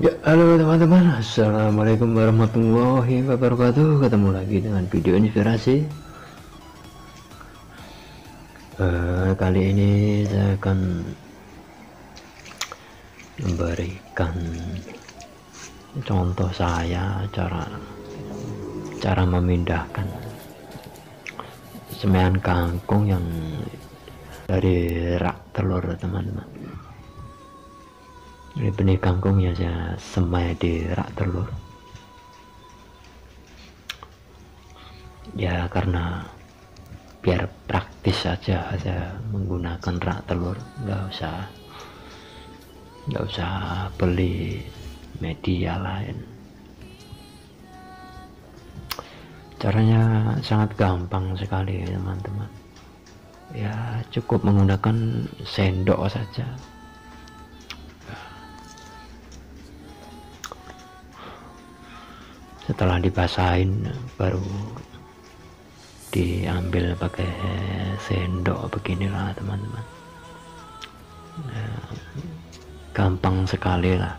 Ya, halo teman-teman, assalamualaikum warahmatullahi wabarakatuh. Ketemu lagi dengan video inspirasi. Kali ini saya akan memberikan contoh saya cara memindahkan semaian kangkung yang dari rak telur, teman-teman. Ini benih kangkung ya saya semai di rak telur ya, karena biar praktis saja saya menggunakan rak telur, nggak usah beli media lain. Caranya sangat gampang sekali, teman-teman. Ya, cukup menggunakan sendok saja. Setelah dibasahin baru diambil pakai sendok beginilah, teman-teman. Gampang sekali lah.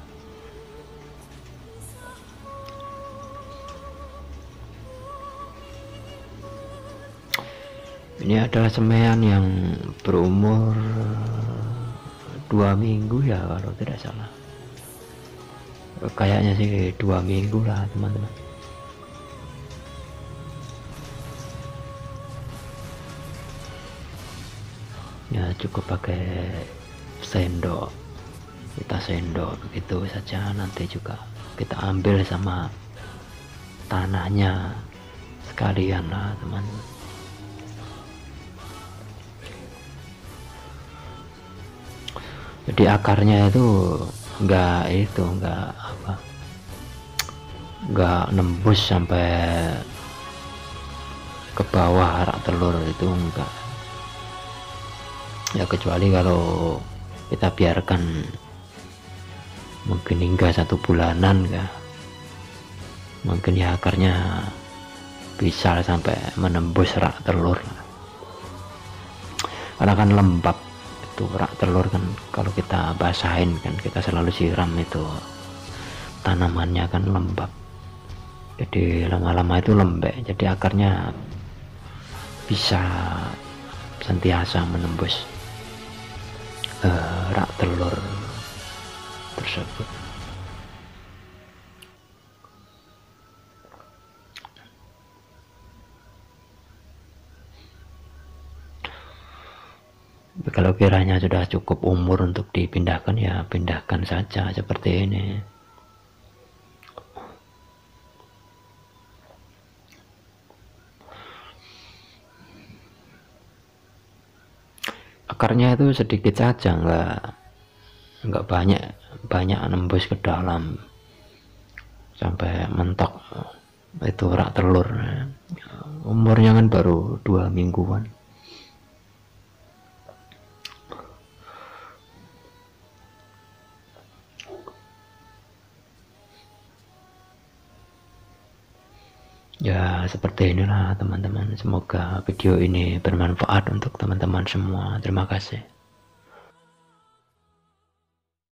Ini adalah semaian yang berumur 2 minggu ya, kalau tidak salah. Kayaknya sih 2 minggu lah, teman-teman. Ya, cukup pakai sendok, kita sendok begitu saja. Nanti juga kita ambil sama tanahnya sekalian lah, teman-teman. Jadi akarnya itu nggak nembus sampai ke bawah rak telur itu, enggak ya, kecuali kalau kita biarkan mungkin hingga 1 bulanan ya, mungkin ya akarnya bisa sampai menembus rak telur, karena kan lembab itu rak telur kan. Kalau kita basahin kan, kita selalu siram, itu tanamannya kan lembab, jadi lama-lama itu lembek, jadi akarnya bisa sentiasa menembus rak telur tersebut. Kalau kiranya sudah cukup umur untuk dipindahkan, ya pindahkan saja seperti ini. Akarnya itu sedikit saja, nggak banyak nembus ke dalam sampai mentok itu rak telur. Umurnya kan baru 2 mingguan. Ya, seperti inilah, teman-teman. Semoga video ini bermanfaat untuk teman-teman semua. Terima kasih.